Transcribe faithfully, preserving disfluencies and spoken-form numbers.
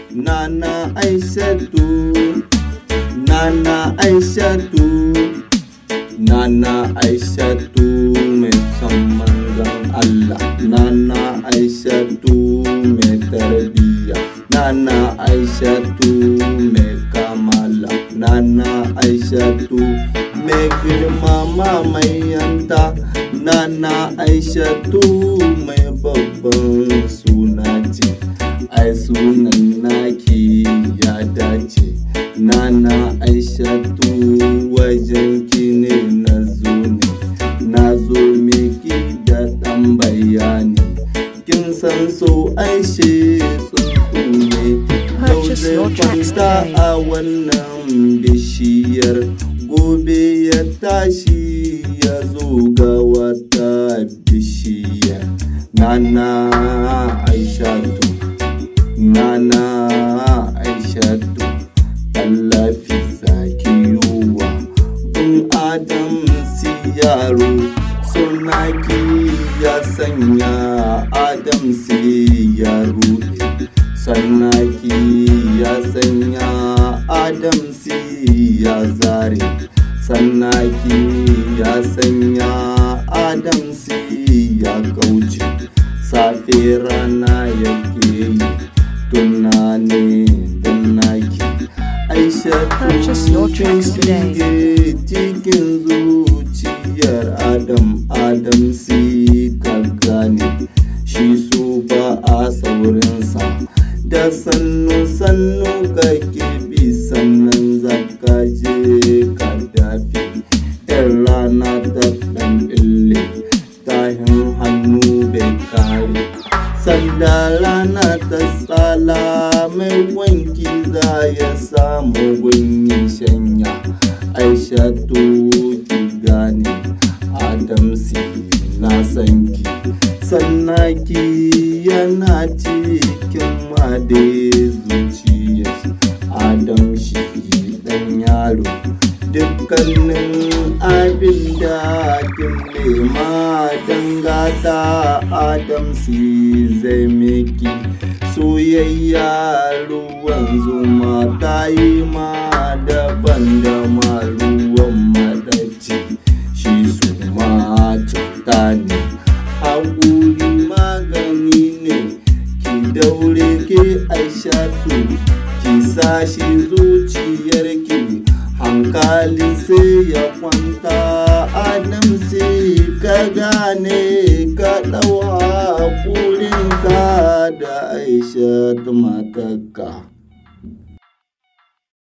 Nana Aïshatu, Nana Aïshatu, Nana Aïshatu mai son manzon Allah. Nana Aïshatu mai tarbiya, Nana Aïshatu mai kamala, Nana Aïshatu mai girmama mai yanta, Nana Aïshatu mai babban suna ce, ai sunan naki ya dace. Nana Aïshatu wajenki ne na zo ne, na zo miki da ɗan bayani. Kin san so Aishe tsuntsu ne, yau zai kwanta a wannan bishiyar, gobe ya tashi ya zo ga wata bishiyar. Nana Aïshatu, Nana Aïshatu, Allah fi zaki yiwa bin Adam si yaro, sunaki ya sanya Adam si ya ruɗe, sanaki ya sanya Adam si ya zare, sanaki ya sanya Adam si ya kauce. Safe rana yake yi tunani dan naki. Purchase your drinks today. Cikin zuciyar Adam, Adam si ka gane, shi su ba a saurinsa, da sannu sannu kake bi, sannan zaka je ka dafi. Yan rana ta ɗan ɓille, tahin hannu bai kare, sanda rana ta tsala mai wanki za ya samu gunyi shanya. Aïshatu ki gane, Adam si na sanki, sannaki yana cikin made zuciya. Adam shi dan yaro, dukkanin abin da kin nema dangata Adam si zai miki. Soyayya ruwan zuma ta yi ma daban da ma ruwan madaci, shi su ma cuta ne, haƙuri magani ne. Ki daure ke Aïshatu, ki sa shi zuciyarki, hankali sai ya kwanta. Adam sai ka gane, ka ɗau haƙurinka da Aïshatu matarka.